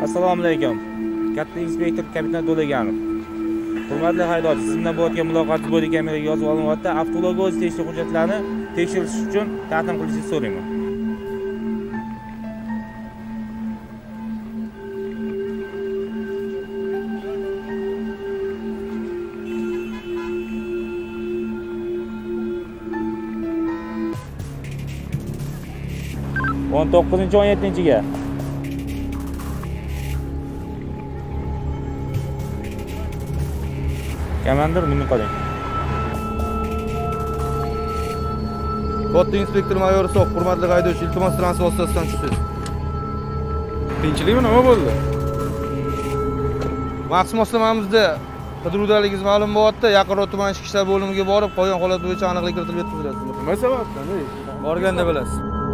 Assalomu alaykum. Katta inspektor kapitan To'laganov. Hurmatli haydovchi, siz bilan bo'layotgan muloqotingiz bor ekanligiga yozib olinyapti. Avtolog o'z tegishli hujjatlarini tekshirish uchun taqdim qilishingizni so'rayman. On 9-17-ga. Komandir, minib qoling. Katta inspektor mayor Soq, hurmatli haydovchi, iltimos transport vositasidan tushsiz. Qiyinchilikmi, nima bo'ldi? Maxsus moslamamizda qidiruvdaligingiz ma'lum bo'lyapti. Yaqinroq tuman ichki ishlar bo'limiga borib, qolgan holat bo'yicha aniqlik kiritib yetkazilasiz. Nima sababdan? Borganda bilasiz.